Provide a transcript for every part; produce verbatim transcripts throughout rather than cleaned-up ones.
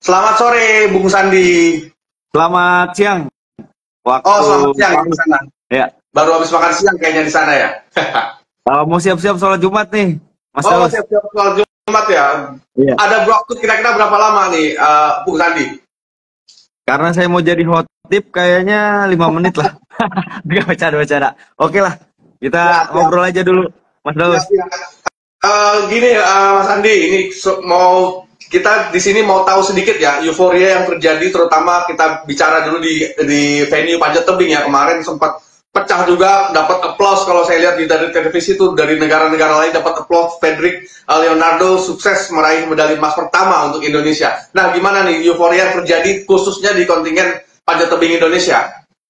Selamat sore, Bung Sandi. Selamat siang. Waktu Oh, selamat siang di sana. ya. Baru habis makan siang kayaknya di sana ya. Uh, mau siap-siap sholat Jumat nih, Mas Oh, Daus. siap-siap soal Jumat ya. Iya. Ada waktu kira-kira berapa lama nih, eh, Bung Sandi? Karena saya mau jadi hot tip, kayaknya lima menit lah. Gak bercanda-bercanda. Oke lah, kita Ya, siap, ngobrol aja dulu, Mas Daus. siap, siap. Eh, gini, eh, Mas Andi, ini so- mau kita di sini mau tahu sedikit ya euforia yang terjadi, terutama kita bicara dulu di di venue Panjat Tebing ya, kemarin sempat pecah juga, dapat applause kalau saya lihat di dari televisi itu, dari negara-negara lain dapat applause. Fredrik eh, Leonardo sukses meraih medali emas pertama untuk Indonesia. Nah, gimana nih euforia yang terjadi khususnya di kontingen Panjat Tebing Indonesia?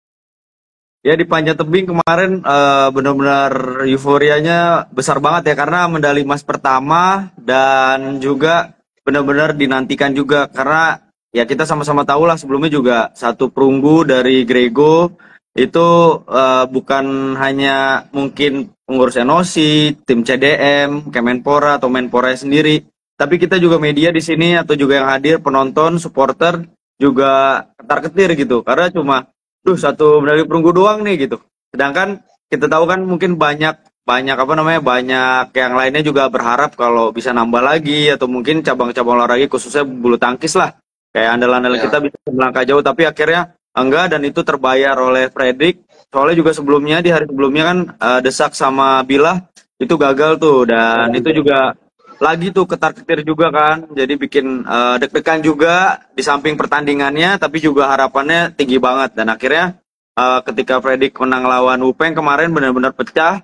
Ya, di Panjat Tebing kemarin eh, benar-benar euforianya besar banget ya, karena medali emas pertama dan juga benar-benar dinantikan juga, karena ya kita sama-sama tahu lah sebelumnya juga satu perunggu dari Grego itu eh, bukan hanya mungkin pengurus N O S I, tim C D M, Kemenpora atau Menpora sendiri, tapi kita juga media di sini atau juga yang hadir, penonton, supporter juga ketar-ketir gitu, karena cuma duh satu medali perunggu doang nih gitu. Sedangkan kita tahu kan mungkin banyak banyak apa namanya banyak yang lainnya juga berharap kalau bisa nambah lagi, atau mungkin cabang-cabang olahraga khususnya bulu tangkis lah. Kayak andalan-andalan Ya. kita bisa melangkah jauh, tapi akhirnya enggak, dan itu terbayar oleh Fredrik. Soalnya juga sebelumnya di hari sebelumnya kan eh, Desak sama Bilah itu gagal tuh, dan itu juga lagi tuh ketar-ketir juga kan, jadi bikin eh, deg-degan juga di samping pertandingannya, tapi juga harapannya tinggi banget. Dan akhirnya eh, ketika Fredrik menang lawan Upeng kemarin benar-benar pecah,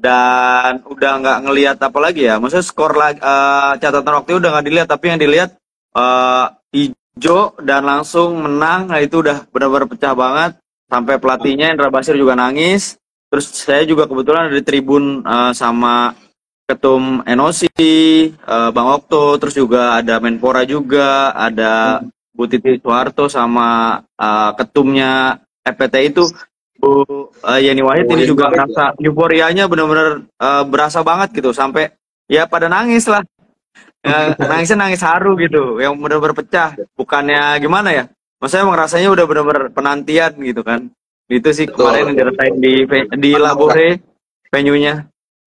dan udah nggak ngelihat apa lagi ya, maksudnya skor lagi, eh, catatan waktu udah nggak dilihat, tapi yang dilihat eh, hijau dan langsung menang. Nah, itu udah benar-benar pecah banget, sampai pelatihnya Indra Basir juga nangis. Terus saya juga kebetulan ada di tribun eh, sama Ketum N O S I, eh, Bang Okto, terus juga ada Menpora juga, ada Bu Titi Soeharto sama eh, ketumnya F P T I itu Bu eh, Yeni Wahid. Oh, Ini Yeni juga Wahid, merasa euforianya benar-benar eh, berasa banget gitu, sampai ya pada nangis lah. Ya, nangisnya nangis haru gitu, yang benar-benar pecah. Bukannya gimana ya? Maksudnya emang rasanya udah benar-benar penantian gitu kan. Itu sih Betul, kemarin yang betul. dirasain di di Labore venue-nya.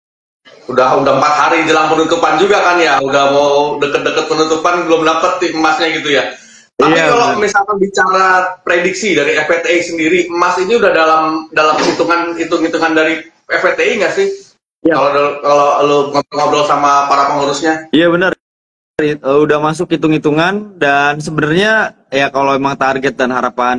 Udah udah empat hari jelang penutupan juga kan ya, udah mau deket-deket penutupan belum dapet tim emasnya gitu ya. Tapi Iya, kalau benar. misalkan bicara prediksi dari F P T I sendiri, emas ini udah dalam dalam hitungan hitung-hitungan dari F P T I nggak sih? Iya. Kalau kalau lu ngobrol sama para pengurusnya? Iya benar. Eh, udah masuk hitung-hitungan, dan sebenarnya ya kalau emang target dan harapan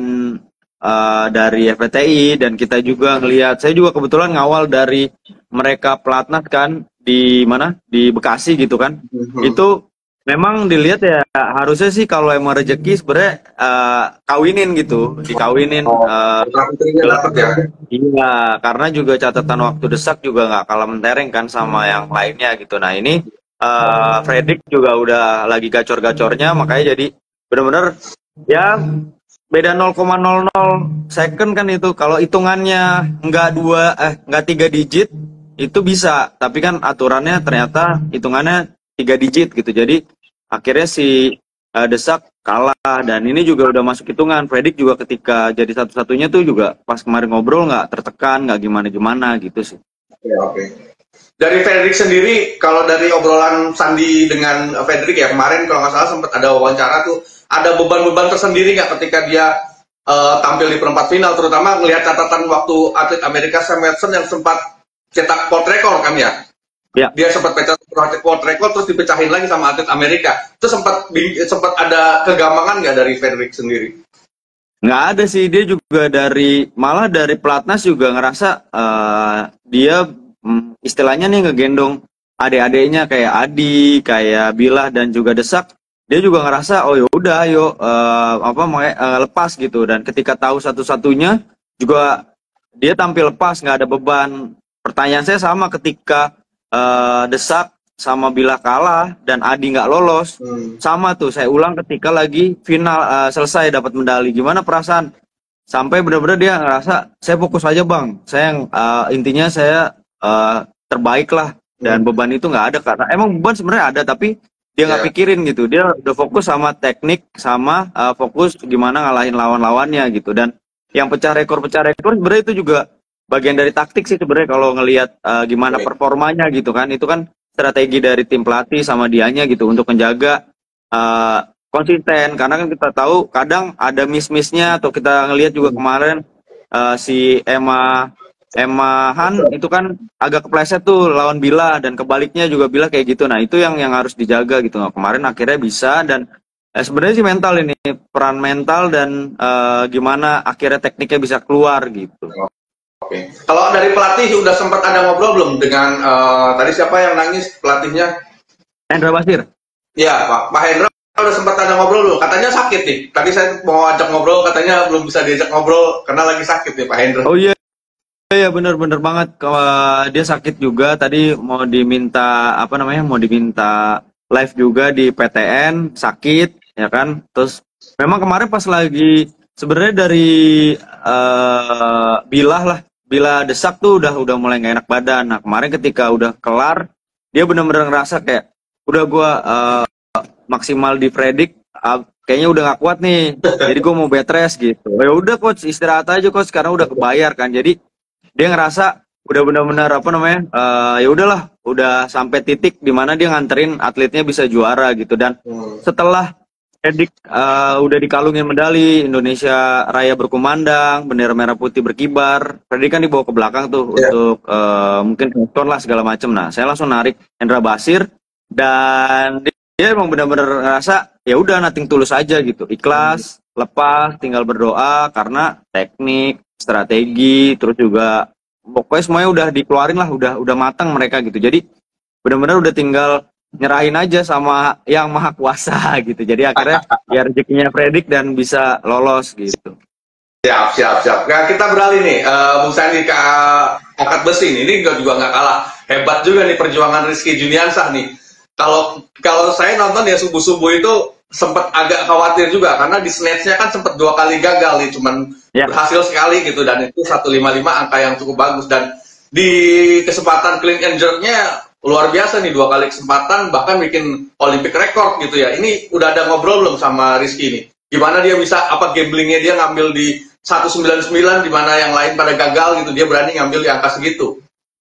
eh, dari F P T I, dan kita juga ngelihat, saya juga kebetulan ngawal dari mereka pelatnas kan di mana, di Bekasi gitu kan. Mhm. Itu memang dilihat ya, harusnya sih kalau emang rezeki sebenarnya eh, kawinin gitu, dikawinin. Oh, eh, putra putrinya dapat ya. Iya, karena juga catatan waktu Desak juga nggak kalah mentereng kan sama yang lainnya gitu. Nah ini eh Fredrik juga udah lagi gacor-gacornya, makanya jadi benar-benar ya beda nol koma nol nol second kan itu. Kalau hitungannya nggak dua eh nggak tiga digit itu bisa, tapi kan aturannya ternyata hitungannya tiga digit gitu. Jadi akhirnya si eh, Desak kalah, dan ini juga udah masuk hitungan. Fredrik juga ketika jadi satu-satunya tuh juga pas kemarin ngobrol nggak tertekan, nggak gimana-gimana gitu sih. Oke, oke. Dari Fredrik sendiri, kalau dari obrolan Sandi dengan Fredrik ya kemarin kalau nggak salah sempat ada wawancara tuh, ada beban-beban tersendiri nggak ketika dia eh, tampil di perempat final, terutama melihat catatan waktu atlet Amerika Sam Watson yang sempat cetak world record kan ya? Ya. Dia sempat pecah world record terus dipecahin lagi sama atlet Amerika. Itu sempat sempat ada kegampangan nggak dari Fredrik sendiri? Nggak ada sih, dia juga dari malah dari pelatnas juga ngerasa eh, dia mm, istilahnya nih ngegendong adik-adiknya kayak Adi, kayak Bilah dan juga Desak. Dia juga ngerasa oh ya udah ayo eh, apa mau eh, lepas gitu, dan ketika tahu satu-satunya juga dia tampil lepas, nggak ada beban. Pertanyaan saya sama ketika eh, Desak sama Bilah kalah dan Adi nggak lolos. Hmm. Sama tuh, saya ulang ketika lagi final eh, selesai dapat medali, gimana perasaan? Sampai benar-benar dia ngerasa saya fokus aja bang, saya yang eh, intinya saya eh, terbaik lah, dan Hmm. beban itu nggak ada, karena emang beban sebenarnya ada, tapi dia nggak Ya. pikirin gitu, dia udah fokus sama teknik, sama uh, fokus gimana ngalahin lawan-lawannya gitu. Dan yang pecah rekor pecah rekor sebenarnya itu juga bagian dari taktik sih sebenarnya, kalau ngelihat uh, gimana Oke. performanya gitu kan, itu kan strategi dari tim pelatih sama dianya gitu untuk menjaga uh, konsisten, karena kan kita tahu kadang ada miss-missnya, atau kita ngelihat juga kemarin uh, si Emma Emma Han itu kan agak kepleset tuh lawan Bila, dan kebaliknya juga Bila kayak gitu. Nah itu yang yang harus dijaga gitu. Nah, kemarin akhirnya bisa, dan eh, sebenarnya sih mental ini, peran mental dan eh, gimana akhirnya tekniknya bisa keluar gitu. Oke. Kalau dari pelatih udah sempat ada ngobrol belum dengan eh, tadi siapa yang nangis pelatihnya? Hendra Basir. Ya, Pak Pak Hendra udah sempat ada ngobrol belum? Katanya sakit nih. Tadi saya mau ajak ngobrol, katanya belum bisa diajak ngobrol karena lagi sakit nih Pak Hendra. Oh iya, iya bener-bener banget. Kalau dia sakit juga, tadi mau diminta apa namanya, mau diminta live juga di P T N, sakit ya kan. Terus memang kemarin pas lagi sebenarnya dari eh Bilah lah, Bila desak tuh udah udah mulai nggak enak badan. Nah kemarin ketika udah kelar, dia bener-bener ngerasa kayak udah gua eh, maksimal di predik, ah, kayaknya udah nggak kuat nih, jadi gue mau bed rest gitu. Ya udah coach, istirahat aja coach, karena udah kebayar kan. Jadi dia ngerasa udah benar-benar apa namanya, eh, ya udahlah, udah sampai titik dimana dia nganterin atletnya bisa juara gitu. Dan Hmm. setelah Edik eh, udah dikalungin medali, Indonesia Raya berkumandang, bendera merah putih berkibar, Fredrik kan dibawa ke belakang tuh Ya. untuk eh, mungkin nonton lah segala macem. Nah saya langsung narik Hendra Basir, dan dia emang benar-benar ngerasa ya udah nating tulus aja gitu, ikhlas, lepas, tinggal berdoa, karena teknik, strategi, terus juga pokoknya semuanya udah dikeluarin lah, udah udah matang mereka gitu. Jadi benar-benar udah tinggal nyerahin aja sama yang maha kuasa gitu. Jadi akhirnya ya rezekinya Fredrik dan bisa lolos gitu. Siap, siap, siap. Nah, kita beralih nih, eh, Bung Sandi ke angkat besi nih. Ini juga juga nggak kalah hebat juga nih perjuangan Rizky Juniansah nih. Kalau kalau saya nonton ya subuh-subuh itu sempat agak khawatir juga karena di snatch-nya kan sempat dua kali gagal nih, cuman Ya. berhasil sekali gitu, dan itu seratus lima puluh lima angka yang cukup bagus. Dan di kesempatan clean and jerk-nya luar biasa nih, dua kali kesempatan bahkan bikin Olympic record gitu ya. Ini udah ada ngobrol belum sama Rizky nih? Gimana dia bisa, apa gamblingnya dia ngambil di seratus sembilan puluh sembilan di mana yang lain pada gagal gitu, dia berani ngambil di angka segitu.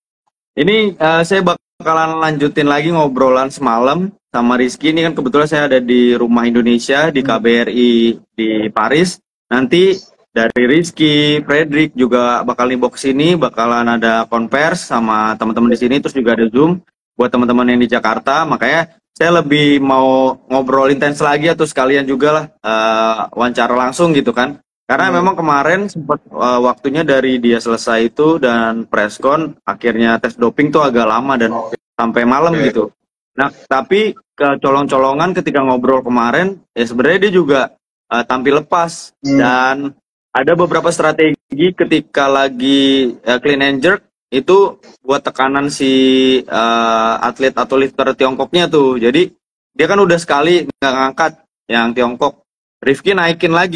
Ini eh, saya bakalan lanjutin lagi ngobrolan semalam sama Rizky. Ini kan kebetulan saya ada di Rumah Indonesia di K B R I di Paris. Nanti dari Rizky, Fredrik juga bakal nih box sini, bakalan ada konvers sama teman-teman di sini, terus juga ada Zoom buat teman-teman yang di Jakarta. Makanya saya lebih mau ngobrol intens lagi, atau sekalian juga lah eh, wawancara langsung gitu kan. Karena Hmm. memang kemarin sempat eh, waktunya dari dia selesai itu dan preskon, akhirnya tes doping tuh agak lama dan Oke. sampai malam Oke. gitu. Nah, tapi kecolong-colongan ketika ngobrol kemarin, ya sebenarnya dia juga eh, tampil lepas. Hmm. Dan ada beberapa strategi ketika lagi eh, clean and jerk itu buat tekanan si eh, atlet atau lifter Tiongkoknya tuh. Jadi dia kan udah sekali nggak ngangkat yang Tiongkok, Rifki naikin lagi.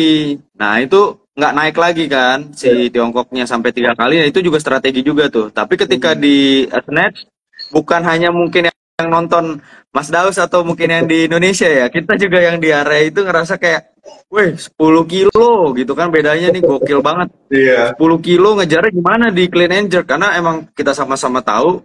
Nah itu nggak naik lagi kan si Tiongkoknya sampai tiga kali. Nah, itu juga strategi juga tuh. Tapi ketika Hmm. di uh, snatch, bukan hanya mungkin yang nonton Mas Daus atau mungkin yang di Indonesia ya, kita juga yang di area itu ngerasa kayak, weh sepuluh kilo gitu kan, bedanya nih gokil banget. Iya. sepuluh kilo ngejarnya gimana di clean and jerk, karena emang kita sama-sama tahu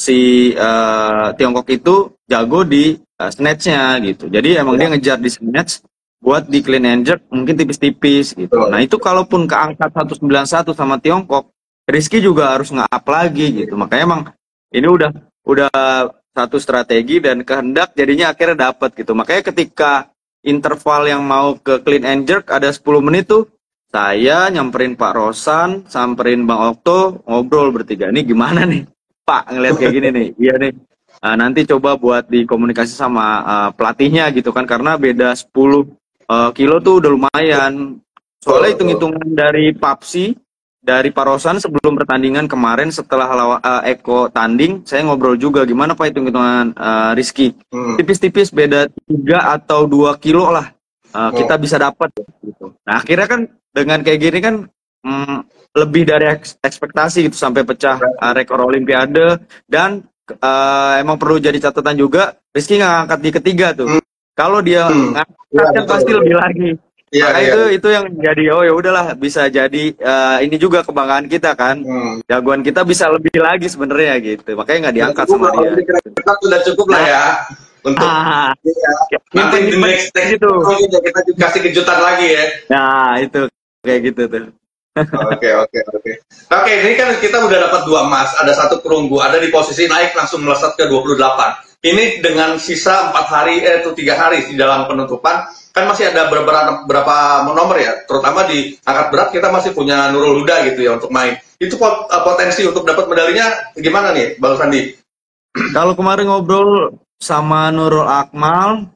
si uh, Tiongkok itu jago di uh, snatch-nya gitu. Jadi emang dia ngejar di snatch, buat di clean and jerk mungkin tipis-tipis gitu. Betul. Nah itu kalaupun keangkat seratus sembilan puluh satu sama Tiongkok, Rizky juga harus nge-up lagi gitu. Makanya emang ini udah udah satu strategi dan kehendak, jadinya akhirnya dapat gitu. Makanya ketika interval yang mau ke clean and jerk ada sepuluh menit tuh, saya nyamperin Pak Rosan, samperin Bang Okto, ngobrol bertiga. Ini gimana nih Pak ngeliat kayak gini nih? Iya nih. Nah, nanti coba buat dikomunikasi sama uh, pelatihnya gitu kan, karena beda sepuluh uh, kilo tuh udah lumayan. Soalnya hitung-hitungan dari Papsi, dari Pak Rosan sebelum pertandingan kemarin setelah lawa, uh, Eko tanding, saya ngobrol juga gimana Pak hitung-hitungan uh, Rizky. Hmm. Tipis-tipis beda tiga atau dua kilo lah uh, kita bisa dapat gitu. Nah akhirnya kan dengan kayak gini kan mm, lebih dari eks- ekspektasi gitu, sampai pecah uh, rekor Olimpiade. Dan uh, emang perlu jadi catatan juga, Rizky nggak ngangkat di ketiga tuh. Hmm. Kalau dia hmm. ngangkat kan pasti lebih lagi. Ya, Maka ya. itu itu yang jadi oh ya udahlah bisa jadi uh, ini juga kebanggaan kita kan. Hmm. Jagoan kita bisa lebih lagi sebenarnya gitu. Makanya nggak diangkat sama dia. Kita sudah cukup lah ya untuk ah, ya. Nanti di next next gitu. Kita kasih kejutan lagi ya. Nah itu kayak gitu tuh. Oke oke oke. Oke, ini kan kita udah dapat dua emas, ada satu perunggu, ada di posisi naik langsung melesat ke dua puluh delapan. Ini dengan sisa empat hari eh itu tiga hari di dalam penutupan, kan masih ada beberapa berapa nomor ya, terutama di angkat berat kita masih punya Nurul Huda gitu ya untuk main. Itu potensi untuk dapat medalinya gimana nih, Bang Sandi? Kalau kemarin ngobrol sama Nurul Akmal,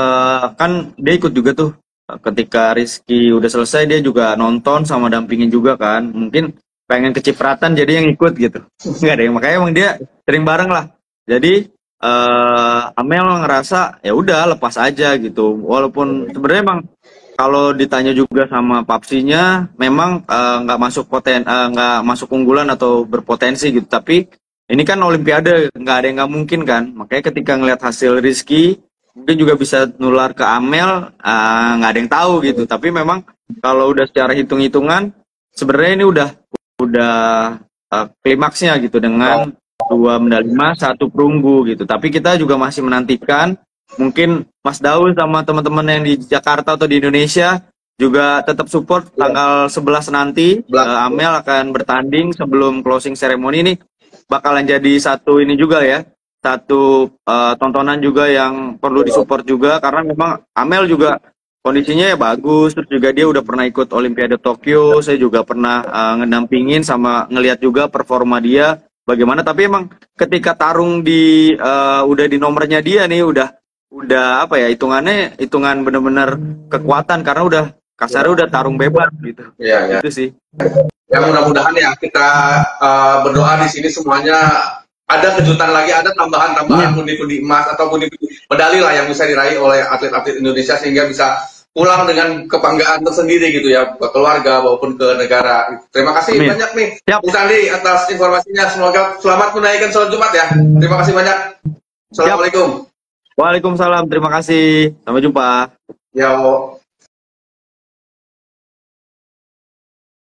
kan dia ikut juga tuh. Ketika Rizky udah selesai dia juga nonton sama dampingin juga kan, mungkin pengen kecipratan jadi yang ikut gitu. Nggak ada yang makanya emang dia sering bareng lah. Jadi uh, Amel ngerasa ya udah lepas aja gitu. Walaupun sebenarnya emang kalau ditanya juga sama Papsinya memang nggak uh, masuk poten nggak uh, masuk unggulan atau berpotensi gitu. Tapi ini kan Olimpiade, nggak ada yang nggak mungkin kan. Makanya ketika ngelihat hasil Rizky mungkin juga bisa nular ke Amel, nggak uh, ada yang tahu gitu. Tapi memang kalau udah secara hitung-hitungan, sebenarnya ini udah udah uh, klimaksnya gitu dengan dua medali emas, satu perunggu gitu. Tapi kita juga masih menantikan, mungkin Mas Daud sama teman-teman yang di Jakarta atau di Indonesia juga tetap support tanggal sebelas nanti. Uh, Amel akan bertanding sebelum closing ceremony ini bakalan jadi satu ini juga ya. Satu uh, tontonan juga yang perlu disupport juga karena memang Amel juga kondisinya ya bagus, terus juga dia udah pernah ikut Olimpiade Tokyo, saya juga pernah uh, ngedampingin sama ngelihat juga performa dia bagaimana. Tapi emang ketika tarung di uh, udah di nomornya dia nih udah udah apa ya hitungannya hitungan bener-bener kekuatan karena udah kasarnya udah tarung bebas gitu. Iya, ya. Itu sih. Ya mudah-mudahan ya kita uh, berdoa di sini semuanya ada kejutan lagi, ada tambahan-tambahan pundi-pundi emas atau pundi-pundi medali lah yang bisa diraih oleh atlet-atlet Indonesia sehingga bisa pulang dengan kebanggaan tersendiri gitu ya ke keluarga maupun ke negara. Terima kasih Amin. banyak nih Bung Sandi atas informasinya. Semoga selamat menunaikan sholat Jumat ya. Terima kasih banyak. Assalamualaikum. Waalaikumsalam. Terima kasih. Sampai jumpa. Ya.